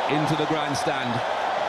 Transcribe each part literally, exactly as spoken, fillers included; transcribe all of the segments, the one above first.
into the grandstand.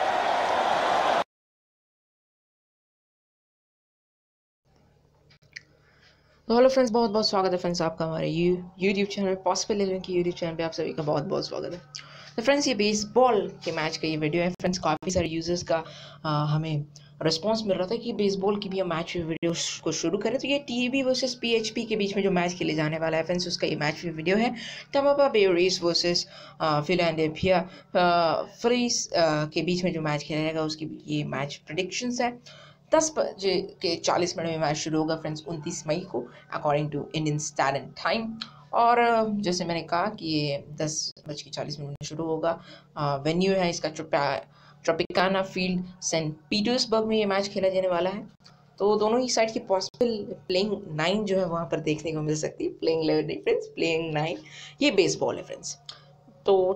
तो hello friends, बहुत बहुत स्वागत है फ्रेंड्स आपका हमारे you YouTube channel possible eleven की यूट्यूब चैनल पे आप सभी का बहुत बहुत स्वागत है। तो फ्रेंड्स, ये बेसबॉल के मैच का ये वीडियो है फ्रेंड्स। काफ़ी सारे यूजर्स का आ, हमें रिस्पांस मिल रहा था कि बेसबॉल की भी हम मैच वीडियो को शुरू करें। तो ये टीबी वर्सेस पीएचपी के बीच में जो मैच खेले जाने वाला है फ्रेंड्स, उसका ये मैच वीडियो है। Tampa Bay Rays versus Philadelphia Phillies के बीच में जो मैच खेला जाएगा उसकी ये मैच प्रेडिक्शंस है। दस बजे के चालीस मिनट में मैच शुरू होगा फ्रेंड्स, उनतीस मई को according to Indian standard time. और जैसे मैंने कहा कि ये दस बज के चालीस मिनट में शुरू होगा। वेन्यू है इसका ट्रॉपिकाना फील्ड, सेंट पीटर्सबर्ग में ये मैच खेला जाने वाला है। तो दोनों ही साइड की पॉसिबल प्लेइंग नाइन जो है वहाँ पर देखने को मिल सकती है। प्लेइंग इलेवन नहीं फ्रेंड्स, प्लेइंग नाइन। ये बेसबॉल है फ्रेंड्स। तो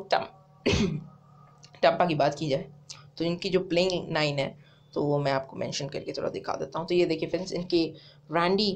टम्पा की बात की जाए तो इनकी जो प्लेइंग नाइन है तो वो मैं आपको मेंशन करके थोड़ा दिखा देता हूँ। तो ये देखिए फ्रेंड्स, इनके रैंडी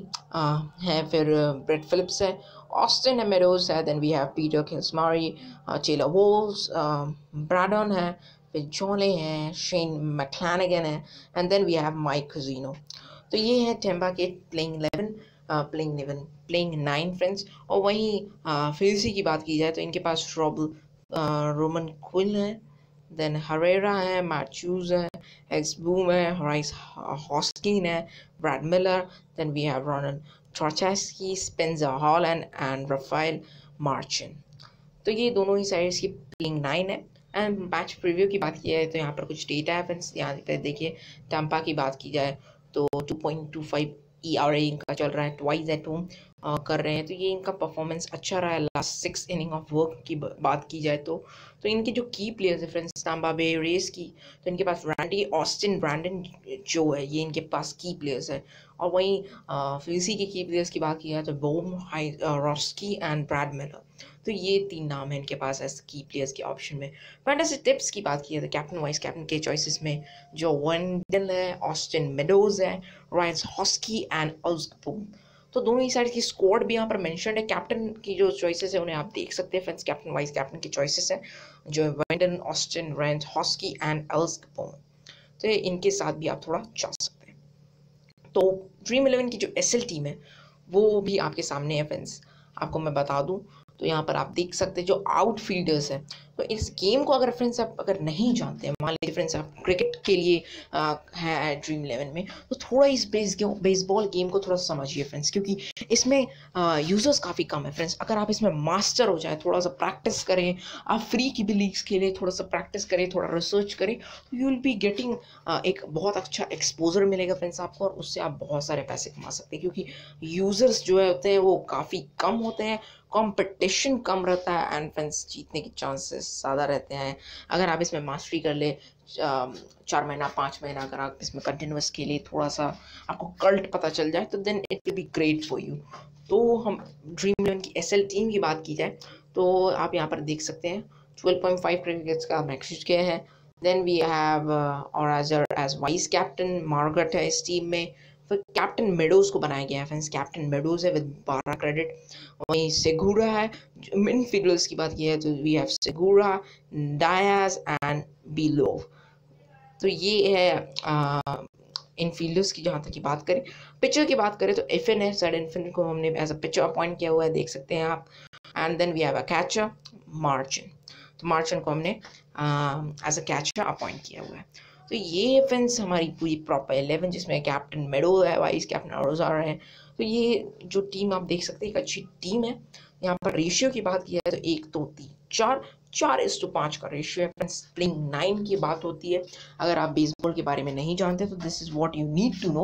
है, फिर ब्रेड फिलिप्स है, ऑस्टिन मेडोज है, देन वी हैव पीटर किल्समारी, टेलर वोल्स, ब्रैडन है, फिर जोले हैं, शेन मैक्लैनिगन है, and then we have Mike कजीनो। तो ये है टेम्पा के playing eleven, playing eleven playing nine friends. और वहीं फिल्सी की बात की जाए तो इनके पास रॉबल रोमन क्विल है, देन हरेरा है, मैथ्यूज है, एक्स बूम है, हराइस हॉस्किन है, Brad Miller, then we have Ronan ट्रॉचेस्की, Spencer Holland and Rafael Marchan. तो ये दोनों ही साइड्स की प्लेइंग नाइन है। एंड मैच प्रीव्यू की बात की जाए तो यहाँ पर कुछ डेटा है फ्रेंड्स। यहाँ पे देखिए, टैम्पा की बात की जाए तो two point two five E R A इनका चल रहा है, ट्वाइस एट होम कर रहे हैं। तो ये इनका परफॉर्मेंस अच्छा रहा है last six inning of work की बात की जाए तो तो इनके जो की प्लेयर्स है फ्रेंड्स, टैम्पा बे रेस की, तो इनके पास रैंडी ऑस्टिन ब्रैंडन जो है, ये इनके पास की प्लेयर्स है। और वहीं फिल्सी के की प्लेयर्स की बात की जाए तो बोम हाई रॉस्की एंड ब्रैड मिलर। तो ये तीन नाम है इनके पास एज की प्लेयर्स के ऑप्शन में। फैंटेसी टिप्स की बात की जाए तो कैप्टन वाइस कैप्टन के चॉइसेस में जो वेंडल है, ऑस्टिन मेडोज है, राइस हॉस्की एंड ऑल्सबूम। तो दोनों ही साइड की स्क्वाड भी यहाँ पर मेंशन है। कैप्टन की जो चॉइसेस है उन्हें आप देख सकते हैं फ्रेंड्स। कैप्टन वाइस कैप्टन की चॉइसेस है जो वेंडन, ऑस्टिन, रेंट हॉस्की एंड ऑल्सबूम। तो इनके साथ भी आप थोड़ा जा सकते हैं। तो ड्रीम इलेवन की जो एस एल टीम है वो भी आपके सामने है फ्रेंड्स। आपको मैं बता दूं तो यहाँ पर आप देख सकते हैं जो आउटफील्डर्स हैं। तो इस गेम को अगर फ्रेंड्स आप अगर नहीं जानते हैं, मान लीजिए फ्रेंड्स आप क्रिकेट के लिए आ, है ड्रीम इलेवन में, तो थोड़ा इस बेस बेसबॉल गेम को थोड़ा समझिए फ्रेंड्स, क्योंकि इसमें यूजर्स काफ़ी कम है फ्रेंड्स। अगर आप इसमें मास्टर हो जाए, थोड़ा सा प्रैक्टिस करें, आप फ्री की भी लीग्स खेलें, थोड़ा सा प्रैक्टिस करें, थोड़ा रिसर्च करें, तो यू विल बी गेटिंग एक बहुत अच्छा एक्सपोजर मिलेगा फ्रेंड्स आपको, और उससे आप बहुत सारे पैसे कमा सकते हैं। क्योंकि यूजर्स जो है होते हैं वो काफ़ी कम होते हैं, कंपटीशन कम रहता है, एंड फ्रेंड्स जीतने के चांसेस ज़्यादा रहते हैं। अगर आप इसमें मास्टरी कर ले, चार महीना पाँच महीना अगर आप इसमें कंटिन्यूस के लिए थोड़ा सा आपको कल्ट पता चल जाए तो then it will be great for you. तो हम ड्रीम इलेवन की एस एल टीम की बात की जाए तो आप यहाँ पर देख सकते हैं ट्वेल्व पॉइंट फाइव क्रिकेट्स का मैक्सिस किया है। देन वी हैव ऑराजर एज वाइस कैप्टन, मार्गरेट है इस टीम में। फिर कैप्टन मेडोज को बनाया गया है फ्रेंड्स, कैप्टन मेडोज है विद बारह क्रेडिट। वहीं सेगुरा है। मिड फील्डर्स की बात की है तो we have Segura, Diaz and बिलोव। तो ये है इन फील्डर्स की। जहाँ तक की बात करें, पिचर की बात करें तो एफिन है, सर इन्फिन को हमने एज अ पिचर अपॉइंट किया हुआ है, देख सकते हैं आप। And then we have a catcher, Marchan. तो मार्चिन को हमने एज अ कैचर अपॉइंट किया हुआ है। तो ये फ्रेंड्स हमारी पूरी प्रॉपर इलेवन, जिसमें कैप्टन मेडो है, वाइस कैप्टन अरोजार है। तो ये जो टीम आप देख सकते हैं एक अच्छी टीम है। यहाँ पर रेशियो की बात की जाए तो एक दो तीन चार चार इस टू पाँच का रेशियो है फ्रेंड्स। प्लेइंग नाइन की बात होती है। अगर आप बेसबॉल के बारे में नहीं जानते तो this is what you need to know.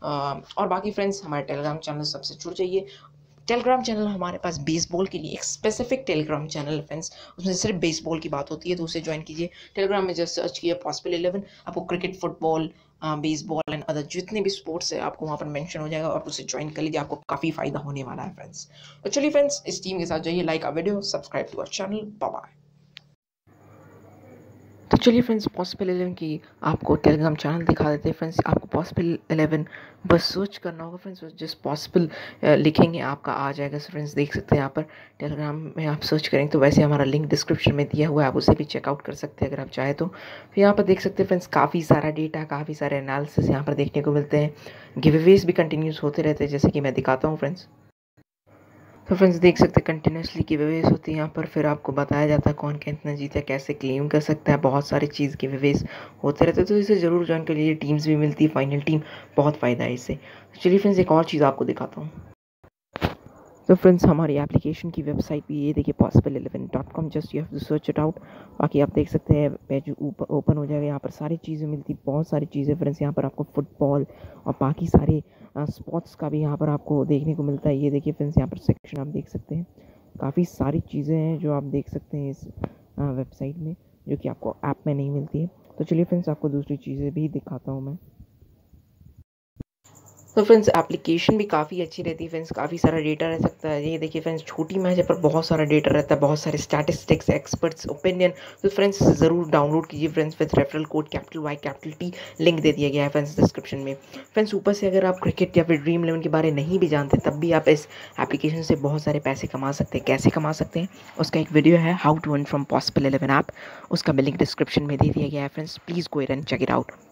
और बाकी फ्रेंड्स हमारे टेलीग्राम चैनल सबसे जुड़ जाइए। टेलीग्राम चैनल हमारे पास बेसबॉल के लिए एक स्पेसिफिक टेलीग्राम चैनल फ्रेंड्स, उसमें सिर्फ बेसबॉल की बात होती है, तो उसे ज्वाइन कीजिए। टेलीग्राम में जस्ट सर्च किया पॉसिबल इलेवन, आपको cricket, football, baseball and other जितने भी स्पोर्ट्स है आपको वहाँ पर मेंशन हो जाएगा, आप उसे ज्वाइन कर लीजिए, आपको काफ़ी फायदा होने वाला है फ्रेंड्स। तो चलिए फ्रेंड्स, इस टीम के साथ जाइए, like a video, subscribe to our channel, bye bye. तो चलिए फ्रेंड्स, पॉसिबल इलेवन की आपको टेलीग्राम चैनल दिखा देते हैं फ्रेंड्स। आपको पॉसिबल इलेवन बस सर्च करना होगा फ्रेंड्स, जिस पॉसिबल लिखेंगे आपका आ जाएगा। सो फ्रेंड्स देख सकते हैं यहाँ पर टेलीग्राम में आप सर्च करेंगे तो वैसे हमारा लिंक डिस्क्रिप्शन में दिया हुआ है, आप उसे भी चेकआउट कर सकते हैं अगर आप चाहे तो। फिर यहाँ पर देख सकते हैं फ्रेंड्स काफ़ी सारा डेटा, काफ़ी सारे एनालिसिस यहाँ पर देखने को मिलते हैं। गिवअवेज भी कंटिन्यूस होते रहते हैं, जैसे कि मैं दिखाता हूँ फ्रेंड्स। तो फ्रेंड्स देख सकते हैं कंटिन्यूसली गिवअवेज होती है यहाँ पर, फिर आपको बताया जाता है कौन कितना जीता है, कैसे क्लेम कर सकता है, बहुत सारी चीज़ गिवअवेज होते रहते हैं। तो इसे ज़रूर ज्वाइन कर लीजिए, टीम्स भी मिलती है, फाइनल टीम, बहुत फ़ायदा है इससे। तो चलिए फ्रेंड्स एक और चीज़ आपको दिखाता हूँ। तो फ्रेंड्स हमारी एप्लीकेशन की वेबसाइट भी ये देखिए possible eleven dot com, just you have to search it out. बाकी आप देख सकते हैं पेज ऊपर ओपन हो जाएगा, यहाँ पर सारी चीज़ें मिलती, बहुत सारी चीज़ें फ्रेंड्स। यहाँ पर आपको फुटबॉल और बाकी सारे स्पोर्ट्स का भी यहाँ पर आपको देखने को मिलता है। ये देखिए फ्रेंड्स यहाँ पर सेक्शन आप देख सकते हैं, काफ़ी सारी चीज़ें हैं जो आप देख सकते हैं इस वेबसाइट में, जो कि आपको ऐप में नहीं मिलती है। तो चलिए फ्रेंड्स आपको दूसरी चीज़ें भी दिखाता हूँ मैं। तो फ्रेंड्स एप्लीकेशन भी काफ़ी अच्छी रहती है फ्रेंड्स, काफ़ी सारा डेटा रह सकता है। ये देखिए फ्रेंड्स छोटी मैच है पर बहुत सारा डेटा रहता है, बहुत सारे स्टैटिस्टिक्स, एक्सपर्ट्स ओपिनियन। तो फ्रेंड्स ज़रूर डाउनलोड कीजिए friends with referral code capital Y capital T, link दे दिया गया है फ्रेंड्स डिस्क्रिप्शन में। फ्रेंड्स ऊपर से अगर आप क्रिकेट या फिर ड्रीम इलेवन के बारे नहीं भी जानते तब भी आप इस एप्लीकेशन से बहुत सारे पैसे कमा सकते हैं। कैसे कमा सकते हैं उसका एक वीडियो है, how to earn from possible eleven app, उसका मैं लिंक डिस्क्रिप्शन में दे दिया गया है friends, please go and check it out.